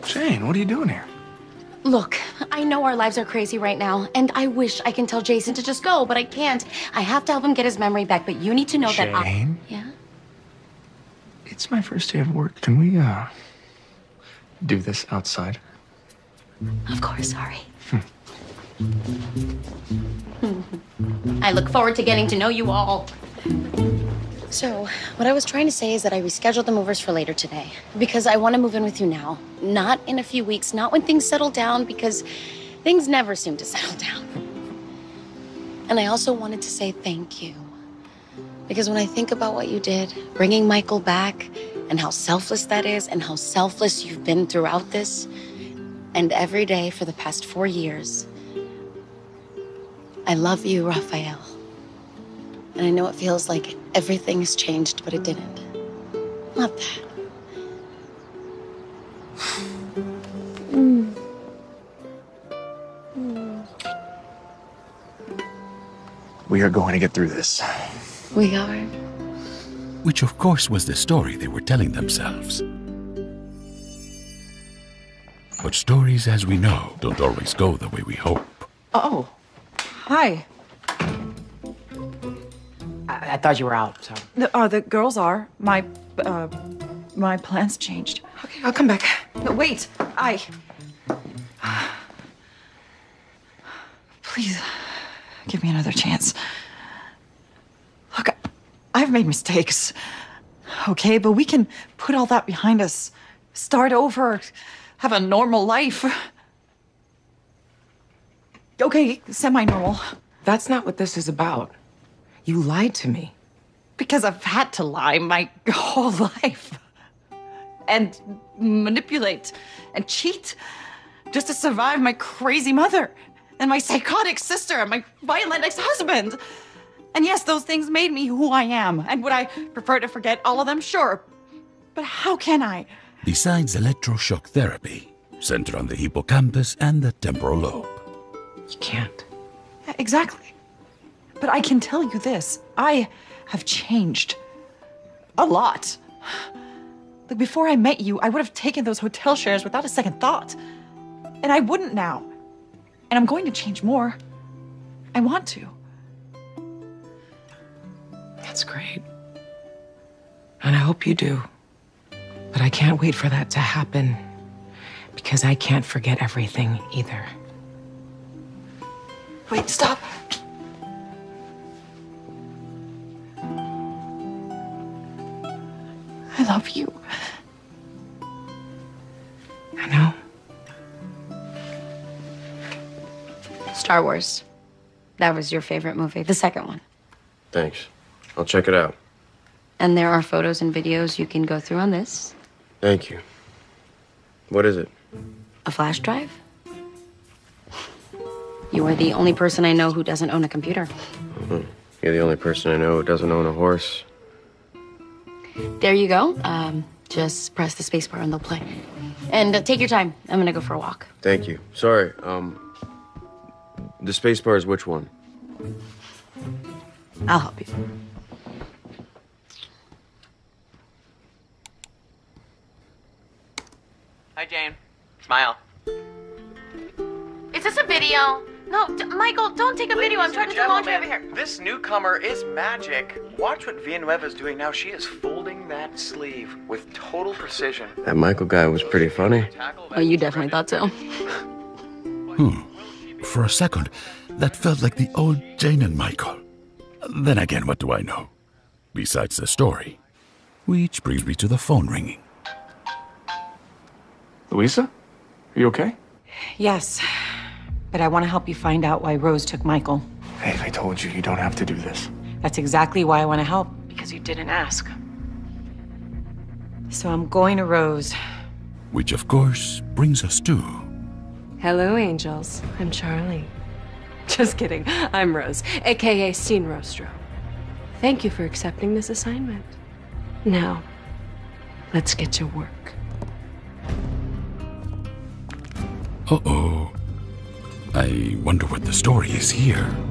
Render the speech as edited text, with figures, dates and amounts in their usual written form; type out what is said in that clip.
Jane, what are you doing here? Look, I know our lives are crazy right now, and I wish I can tell Jason to just go, but I can't. I have to help him get his memory back, but you need to know that Jane? Yeah? It's my first day of work. Can we, do this outside? Of course, sorry. I look forward to getting to know you all. So, what I was trying to say is that I rescheduled the movers for later today. Because I want to move in with you now. Not in a few weeks, not when things settle down, because things never seem to settle down. And I also wanted to say thank you. Because when I think about what you did, bringing Michael back, and how selfless that is, and how selfless you've been throughout this, and every day for the past 4 years, I love you, Raphael. And I know it feels like everything's changed, but it didn't. Not that. We are going to get through this. We are. Which of course was the story they were telling themselves. But stories, as we know, don't always go the way we hope. Oh, hi. I thought you were out, so. The girls are. My plans changed. Okay, I'll come back. No, wait. Please, give me another chance. Look, I've made mistakes. Okay, but we can put all that behind us. Start over. Have a normal life. Okay, semi-normal. That's not what this is about. You lied to me. Because I've had to lie my whole life. And manipulate and cheat just to survive my crazy mother and my psychotic sister and my violent ex-husband. And yes, those things made me who I am. And would I prefer to forget all of them? Sure. But how can I? Besides electroshock therapy, centered on the hippocampus and the temporal lobe. You can't. Exactly. But I can tell you this. I have changed. A lot. Like before I met you, I would have taken those hotel shares without a second thought. And I wouldn't now. And I'm going to change more. I want to. That's great. And I hope you do. But I can't wait for that to happen. Because I can't forget everything either. Wait, stop. I love you. I know. Star Wars. That was your favorite movie, the second one. Thanks. I'll check it out. And there are photos and videos you can go through on this. Thank you. What is it? A flash drive? You are the only person I know who doesn't own a computer. Mm-hmm. You're the only person I know who doesn't own a horse. There you go. Just press the space bar and they'll play. And take your time. I'm gonna go for a walk. Thank you. Sorry, the space bar is which one? I'll help you. Hi, Jane. Smile. Is this a video? No, Michael, don't take a video. I'm trying to do laundry over here. This newcomer is magic. Watch what Villanueva is doing now. She is folding that sleeve with total precision. That Michael guy was pretty funny. Oh, you definitely thought so. For a second, that felt like the old Jane and Michael. Then again, what do I know? Besides the story. Which brings me to the phone ringing. Louisa? Are you okay? Yes. But I want to help you find out why Rose took Michael. Hey, I told you, you don't have to do this. That's exactly why I want to help. Because you didn't ask. So I'm going to Rose. Which, of course, brings us to... Hello, angels. I'm Charlie. Just kidding. I'm Rose, a.k.a. Scene Rostro. Thank you for accepting this assignment. Now, let's get to work. Uh-oh. I wonder what the story is here.